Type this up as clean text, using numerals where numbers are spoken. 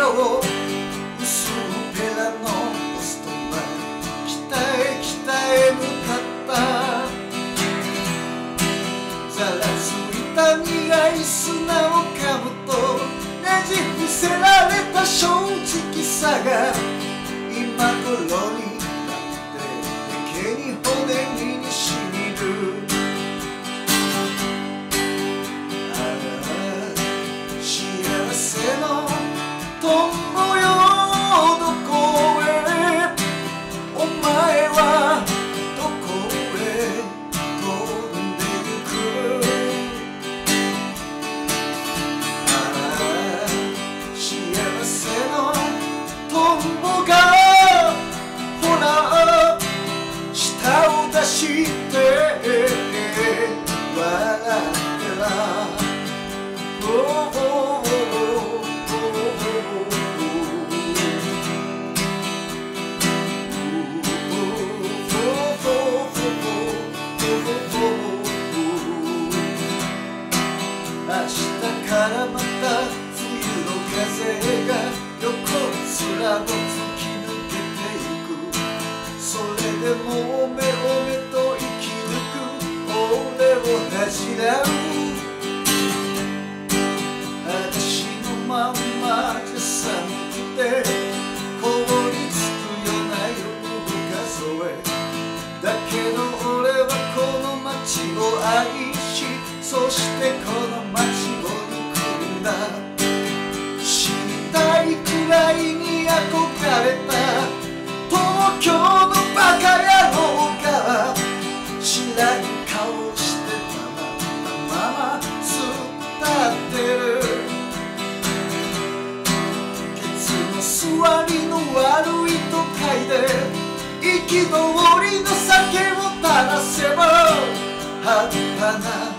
を薄ペラのポスト前、北へ北へ向かった。ざらついた苦い砂をかむとねじ伏せられた正直さが今頃になってやけに骨身にしみる。ああ幸せのトンボよどこへ、お前はどこへ飛んでゆく。ああ幸せのトンボがほら舌を出して笑ってら。明日からまた冬の風が横面を突き抜けてゆく。それでもおめおめと生き抜く俺を恥じらう。私のまんまじゃ寒くて凍りつくような夜数えだけど俺はこの街を愛し、そしてこの街を憎んだ。死にたいくらいに憧れた東京のバカ野郎が知らん顔してたまま突っ立ってる。ケツの座りの悪い都会で憤りの酒を垂らせば半端な